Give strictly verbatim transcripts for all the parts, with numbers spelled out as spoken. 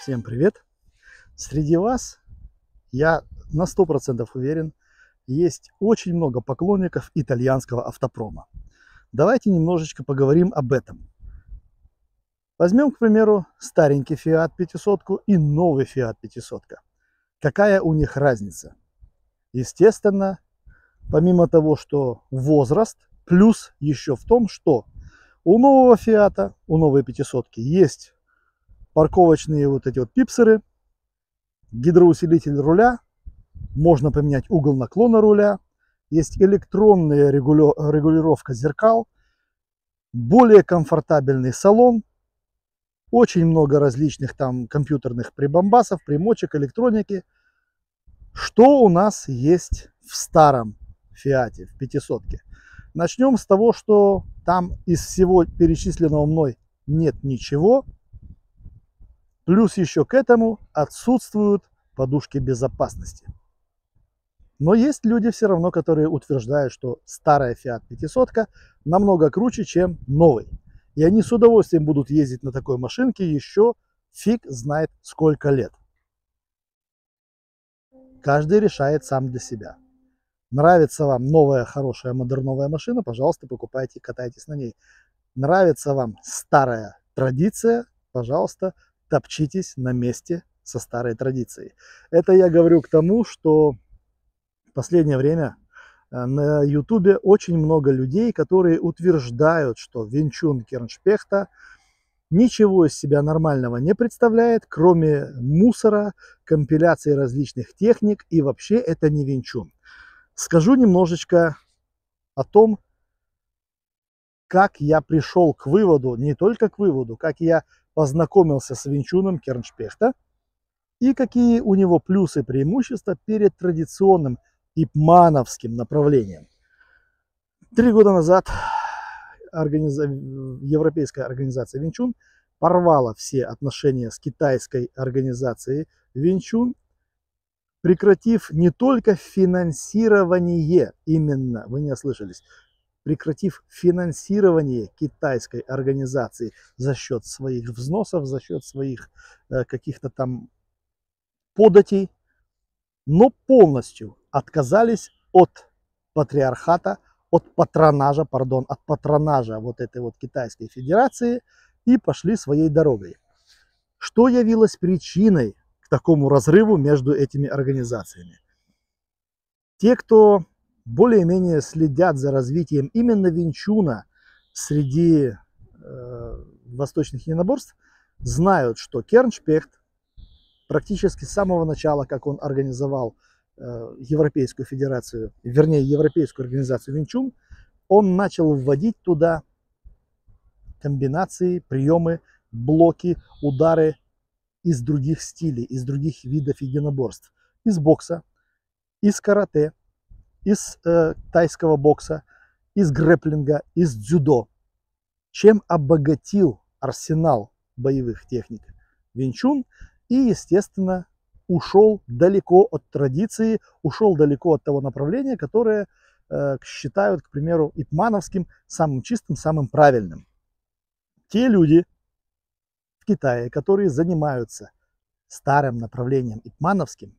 Всем привет! Среди вас, я на сто процентов уверен, есть очень много поклонников итальянского автопрома. Давайте немножечко поговорим об этом. Возьмем, к примеру, старенький Fiat пятьсот и новый Fiat пятьсот. Какая у них разница? Естественно, помимо того, что возраст, плюс еще в том, что у нового Fiat, у новой пятьсот есть парковочные вот эти вот пипсеры, гидроусилитель руля, можно поменять угол наклона руля, есть электронная регуля... регулировка зеркал, более комфортабельный салон, очень много различных там компьютерных прибамбасов, примочек, электроники. Что у нас есть в старом Фиате, в пятьсот? Начнем с того, что там из всего перечисленного мной нет ничего. Плюс еще к этому отсутствуют подушки безопасности. Но есть люди все равно, которые утверждают, что старая Fiat пятьсот намного круче, чем новый. И они с удовольствием будут ездить на такой машинке еще фиг знает сколько лет. Каждый решает сам для себя. Нравится вам новая, хорошая, модерновая машина, пожалуйста, покупайте, катайтесь на ней. Нравится вам старая традиция, пожалуйста, топчитесь на месте со старой традицией. Это я говорю к тому, что в последнее время на ютубе очень много людей, которые утверждают, что Венчун Керншпехта ничего из себя нормального не представляет, кроме мусора, компиляции различных техник, и вообще это не Венчун. Скажу немножечко о том, как я пришел к выводу, не только к выводу, как я познакомился с Венчуном Керншпехта и какие у него плюсы и преимущества перед традиционным ипмановским направлением. Три года назад организа... европейская организация Венчун порвала все отношения с китайской организацией Венчун, прекратив не только финансирование, именно, вы не ослышались, прекратив финансирование китайской организации за счет своих взносов, за счет своих э, каких-то там податей, но полностью отказались от патриархата, от патронажа, пардон, от патронажа вот этой вот Китайской Федерации и пошли своей дорогой. Что явилось причиной к такому разрыву между этими организациями? Те, кто более-менее следят за развитием именно Венчуна среди э, восточных единоборств, знают, что Керншпехт практически с самого начала, как он организовал э, Европейскую Федерацию, вернее, Европейскую организацию Венчун, он начал вводить туда комбинации, приемы, блоки, удары из других стилей, из других видов единоборств. Из бокса, из карате, из э, тайского бокса, из грэпплинга, из дзюдо, чем обогатил арсенал боевых техник Венчун и, естественно, ушел далеко от традиции, ушел далеко от того направления, которое э, считают, к примеру, ипмановским самым чистым, самым правильным. Те люди в Китае, которые занимаются старым направлением ипмановским,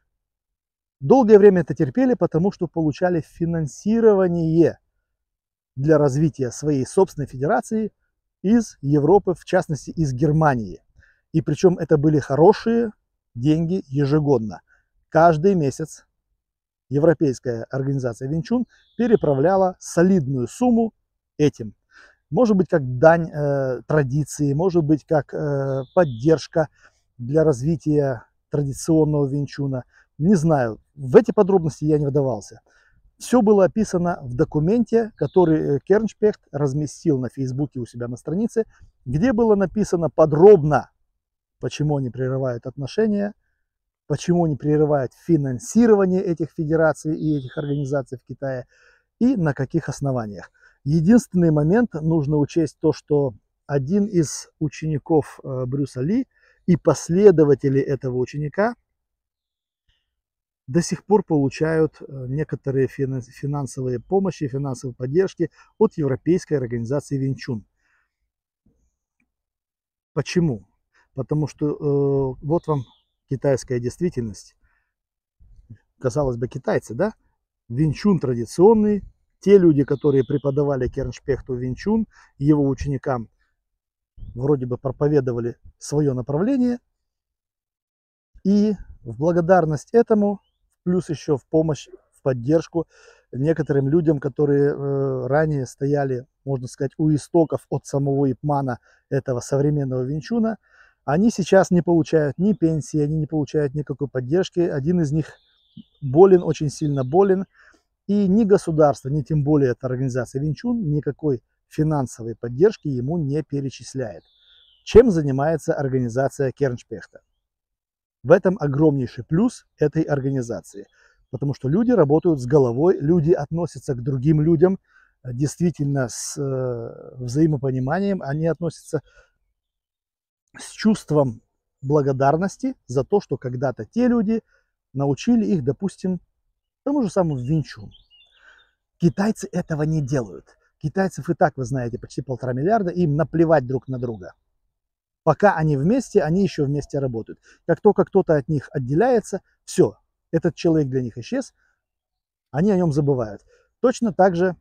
долгое время это терпели, потому что получали финансирование для развития своей собственной федерации из Европы, в частности из Германии. И причем это были хорошие деньги ежегодно. Каждый месяц европейская организация Венчун переправляла солидную сумму этим. Может быть, как дань э, традиции, может быть, как э, поддержка для развития традиционного Венчуна. Не знаю, в эти подробности я не вдавался. Все было описано в документе, который Керншпехт разместил на Фейсбуке у себя на странице, где было написано подробно, почему они прерывают отношения, почему они прерывают финансирование этих федераций и этих организаций в Китае и на каких основаниях. Единственный момент, нужно учесть то, что один из учеников Брюса Ли и последователи этого ученика до сих пор получают некоторые финансовые помощи, финансовые поддержки от Европейской организации Венчун. Почему? Потому что э, вот вам китайская действительность. Казалось бы, китайцы, да? Винчун традиционный. Те люди, которые преподавали Керншпехту Винчун, его ученикам вроде бы проповедовали свое направление. И в благодарность этому, плюс еще в помощь, в поддержку некоторым людям, которые э, ранее стояли, можно сказать, у истоков от самого Ипмана этого современного Винчуна, они сейчас не получают ни пенсии, они не получают никакой поддержки. Один из них болен, очень сильно болен. И ни государство, ни тем более эта организация Винчун никакой финансовой поддержки ему не перечисляет. Чем занимается организация Керншпехта? В этом огромнейший плюс этой организации. Потому что люди работают с головой, люди относятся к другим людям действительно с э, взаимопониманием, они относятся с чувством благодарности за то, что когда-то те люди научили их, допустим, тому же самому Винчун. Китайцы этого не делают. Китайцев и так, вы знаете, почти полтора миллиарда, им наплевать друг на друга. Пока они вместе, они еще вместе работают. Как только кто-то от них отделяется, все, этот человек для них исчез, они о нем забывают. Точно так же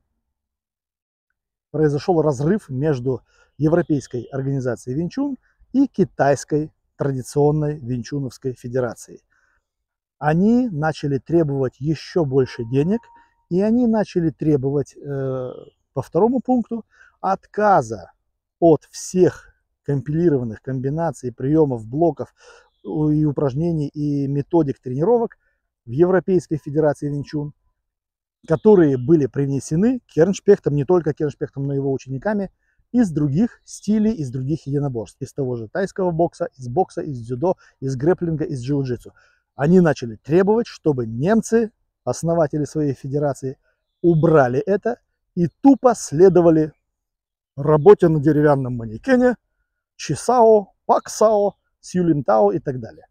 произошел разрыв между Европейской организацией Винчун и Китайской традиционной Винчуновской федерацией. Они начали требовать еще больше денег, и они начали требовать э, по второму пункту отказа от всех компилированных комбинаций, приемов, блоков и упражнений и методик тренировок в Европейской Федерации Винчун, которые были принесены Керншпехтом, не только Керншпехтом, но и его учениками, из других стилей, из других единоборств, из того же тайского бокса, из бокса, из дзюдо, из грэпплинга, из джиу-джитсу. Они начали требовать, чтобы немцы, основатели своей федерации, убрали это и тупо следовали работе на деревянном манекене, Чисао, Паксао, Сюлинтао и так далее.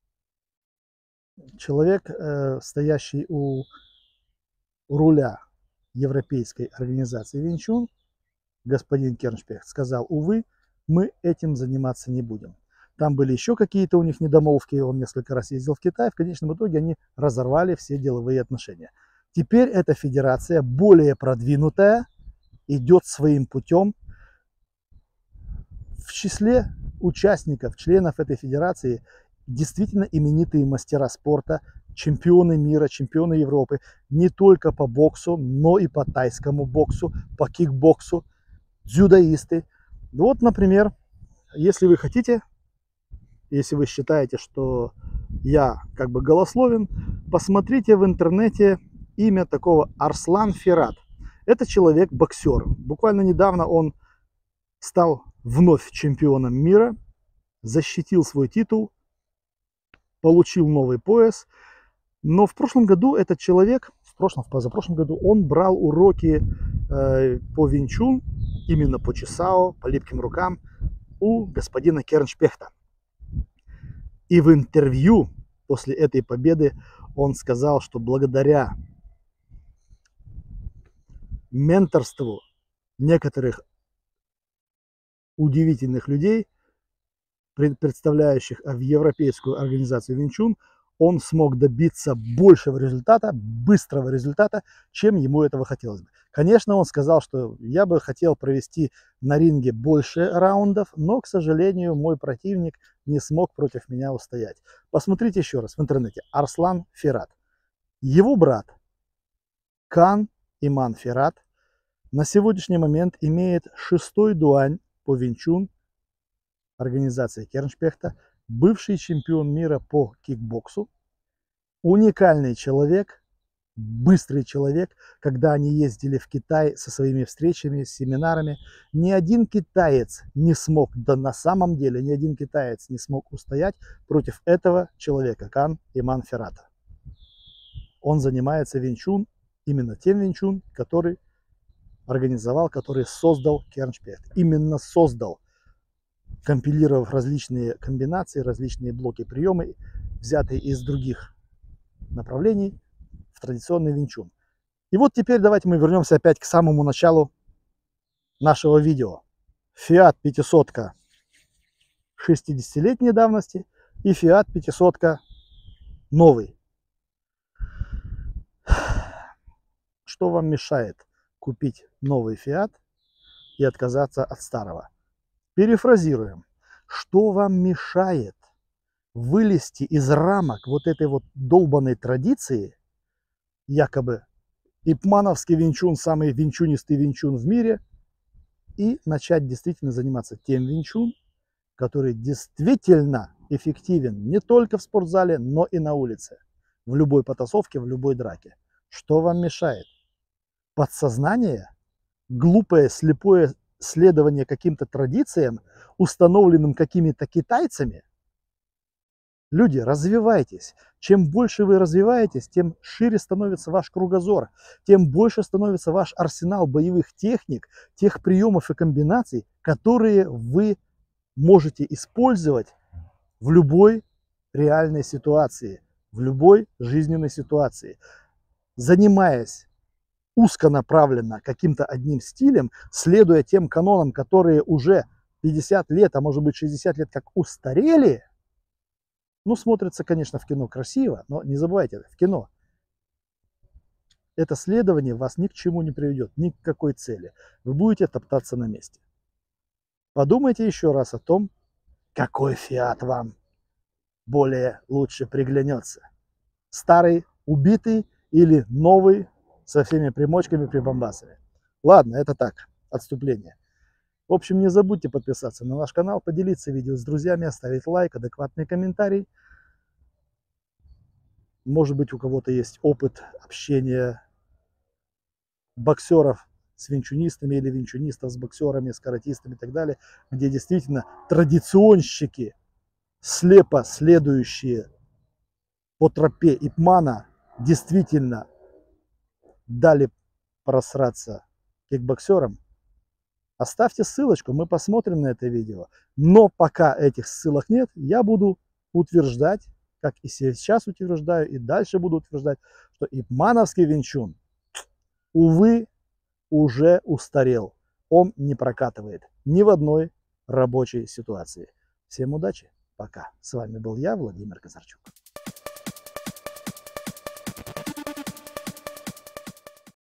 Человек, э, стоящий у руля Европейской организации Винчун, господин Керншпехт, сказал: увы, мы этим заниматься не будем. Там были еще какие-то у них недомолвки, он несколько раз ездил в Китай, в конечном итоге они разорвали все деловые отношения. Теперь эта федерация более продвинутая, идет своим путем. В числе участников, членов этой федерации действительно именитые мастера спорта, чемпионы мира, чемпионы Европы, не только по боксу, но и по тайскому боксу, по кикбоксу, дзюдоисты. Вот, например, если вы хотите, если вы считаете, что я как бы голословен, посмотрите в интернете имя такого Арслан Ферат. Это человек-боксер. Буквально недавно он стал вновь чемпионом мира, защитил свой титул, получил новый пояс. Но в прошлом году этот человек, в прошлом, в позапрошлом году, он брал уроки э, по Винчун, именно по Чисао, по липким рукам, у господина Керншпехта. И в интервью после этой победы он сказал, что благодаря менторству некоторых удивительных людей, представляющих в Европейскую организацию Винчун, он смог добиться большего результата, быстрого результата, чем ему этого хотелось бы. Конечно, он сказал, что я бы хотел провести на ринге больше раундов, но, к сожалению, мой противник не смог против меня устоять. Посмотрите еще раз в интернете. Арслан Ферат. Его брат Кан Иман Ферат на сегодняшний момент имеет шестой дуань по Винчун организации Керншпехта, бывший чемпион мира по кикбоксу, уникальный человек, быстрый человек. Когда они ездили в Китай со своими встречами, семинарами, ни один китаец не смог, да на самом деле ни один китаец не смог устоять против этого человека, Кан Иман Ферата. Он занимается Винчун, именно тем Винчун, который организовал, который создал Керншпехт. Именно создал, компилировав различные комбинации, различные блоки приемы, взятые из других направлений в традиционный Винчун. И вот теперь давайте мы вернемся опять к самому началу нашего видео. Фиат пятисотка шестидесятилетней давности и Fiat пятьсот новый. Что вам мешает купить новый Fiat и отказаться от старого? Перефразируем. Что вам мешает вылезти из рамок вот этой вот долбанной традиции, якобы ипмановский винчун, самый винчунистый винчун в мире, и начать действительно заниматься тем винчун, который действительно эффективен не только в спортзале, но и на улице, в любой потасовке, в любой драке. Что вам мешает? Подсознание? Глупое, слепое следование каким-то традициям, установленным какими-то китайцами? Люди, развивайтесь. Чем больше вы развиваетесь, тем шире становится ваш кругозор, тем больше становится ваш арсенал боевых техник, тех приемов и комбинаций, которые вы можете использовать в любой реальной ситуации, в любой жизненной ситуации. Занимаясь узконаправленно каким-то одним стилем, следуя тем канонам, которые уже пятьдесят лет, а может быть шестьдесят лет как устарели, ну, смотрится, конечно, в кино красиво, но не забывайте, в кино это следование вас ни к чему не приведет, ни к какой цели. Вы будете топтаться на месте. Подумайте еще раз о том, какой Fiat вам более лучше приглянется. Старый, убитый или новый, со всеми примочками, прибамбасами. Ладно, это так, отступление. В общем, не забудьте подписаться на наш канал, поделиться видео с друзьями, оставить лайк, адекватный комментарий. Может быть, у кого-то есть опыт общения боксеров с винчунистами или винчунистов с боксерами, с каратистами и так далее, где действительно традиционщики, слепо следующие по тропе Ипмана, действительно дали просраться кикбоксерам. Оставьте ссылочку, мы посмотрим на это видео. Но пока этих ссылок нет, я буду утверждать, как и сейчас утверждаю, и дальше буду утверждать, что ипмановский винчун, увы, уже устарел. Он не прокатывает ни в одной рабочей ситуации. Всем удачи, пока. С вами был я, Владимир Казарчук.